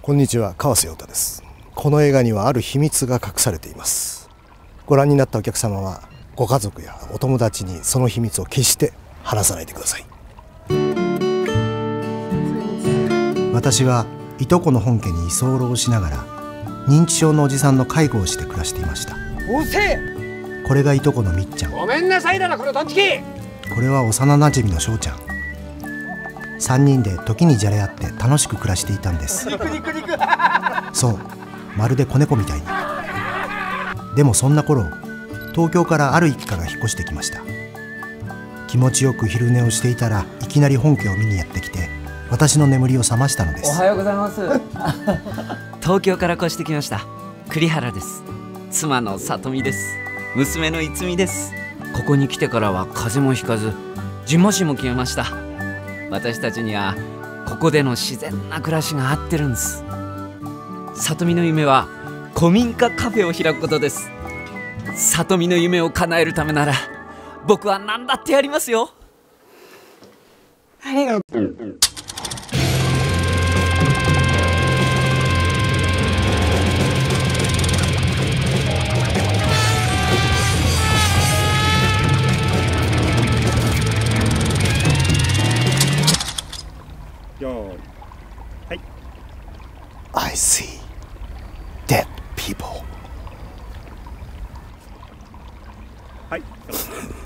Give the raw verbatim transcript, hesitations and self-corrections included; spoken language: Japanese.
こんにちは、川瀬陽太です。この映画にはある秘密が隠されています。ご覧になったお客様はご家族やお友達にその秘密を決して話さないでください。私はいとこの本家に居候しながら認知症のおじさんの介護をして暮らしていました。 うせえ。 これがいとこのみっちゃん。 ごめんなさいだな、このトンチキ。 これは幼なじみの翔ちゃん。さんにんで時にじゃれ合って楽しく暮らしていたんです。 肉肉肉そう、まるで子猫みたいに。でもそんな頃、東京からある一家が引っ越してきました。気持ちよく昼寝をしていたらいきなり本家を見にやってきて、私の眠りを覚ましたのです。 おはようございます東京から越してきました栗原です。妻の里美です。娘の逸美です。ここに来てからは風邪もひかずじんましんも消えました。私たちにはここでの自然な暮らしが合ってるんです。里美の夢は古民家カフェを開くことです。里美の夢を叶えるためなら僕は何だってやりますよ。 ありがとう。 はい。I see dead people. はい。